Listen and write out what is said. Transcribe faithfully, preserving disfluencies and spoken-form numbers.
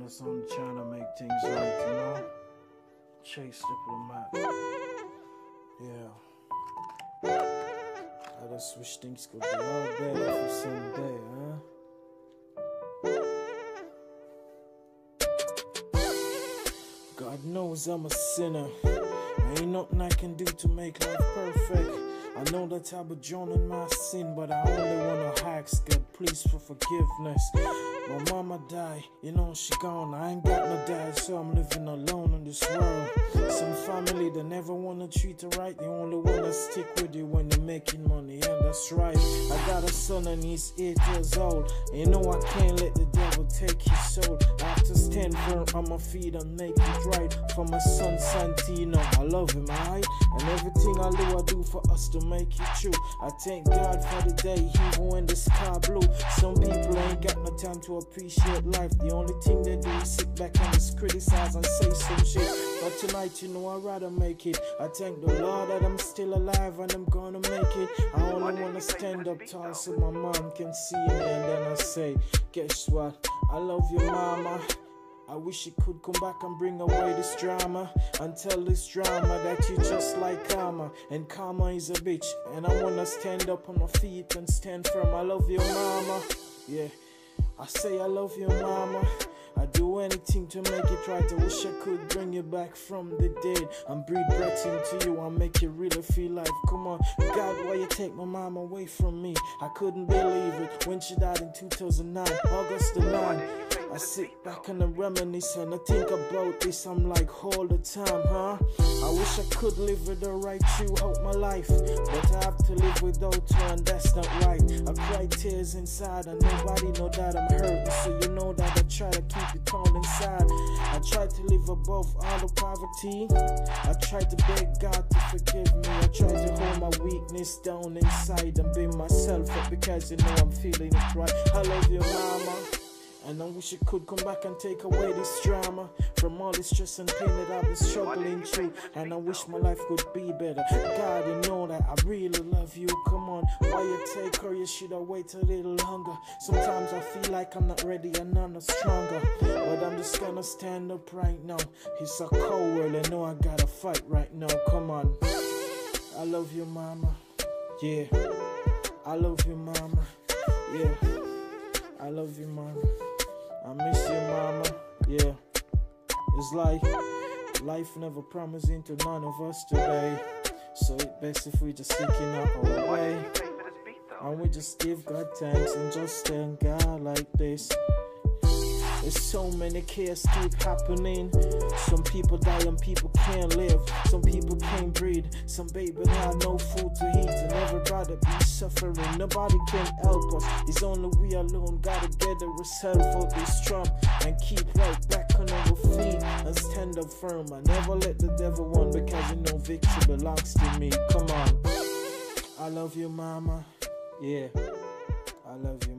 just on trying to make things right, you know? Chase diplomat. Yeah. I just wish things could be all better for someday, huh? God knows I'm a sinner. Ain't nothing I can do to make life perfect. I know that I was drawn in my sin, but I only wanna ask God, please, for forgiveness. My mama died, you know she gone. I ain't got no dad, so I'm living alone in this world. Some family, they never wanna treat her right. They only wanna stick with you when they're making money, and that's right. I got a son and he's eight years old. You know I can't let the devil take his soul. I have to stand firm on my feet and make it right. For my son Santino, I love him, alright? And everything I do, I do for us to make it true. I thank God for the day, even when the sky blue. Some people ain't got no time to appreciate life. The only thing they do is sit back and just criticize and say some shit. But tonight, you know, I'd rather make it. I thank the Lord that I'm still alive and I'm gonna make it. I only wanna stand up tall so my mom can see me, and then I say, guess what? I love you, mama. I wish you could come back and bring away this drama and tell this drama that you just like karma, and karma is a bitch. And I wanna stand up on my feet and stand firm. I love you, mama. Yeah, I say I love you, mama. I do anything to make it right. I wish I could bring you back from the dead and breathe breath into you and make you really feel life. Come on, God, why you take my mom away from me? I couldn't believe it when she died in two thousand nine, August the ninth. I sit back and I reminisce and I think about this. I'm like all the time, huh? I wish I could live with her right throughout my life, but I have to live without her, and that's not right. I cry tears inside and nobody know that I'm hurting, so you know that I try to keep it all inside. I try to live above all the poverty. I try to beg God to forgive me. I try to hold my weakness down inside and build myself up, because you know I'm feeling it right. I love you, mama. And I wish you could come back and take away this drama from all this stress and pain that I've been struggling through. And I wish my life could be better. God, you know that I really love you. Come on, why you take her? You should have waited a little longer. Sometimes I feel like I'm not ready and I'm not stronger, but I'm just gonna stand up right now. It's a cold world, I know I gotta fight right now. Come on. I love you, mama. Yeah, I love you, mama. Yeah, I love you, mama. I miss you, mama. Yeah, it's like life never promising to none of us today, so it's best if we just stick in our own way, and we just give God thanks and just thank God like this. There's so many cases keep happening. Some people die and people can't live. Some people can't breathe. Some baby have no food to eat, and everybody be suffering. Nobody can help us. It's only we alone gotta get ourselves out this trump and keep right back on our feet and stand up firm. I never let the devil win, because you know victory belongs to me. Come on. I love you, mama. Yeah, I love you.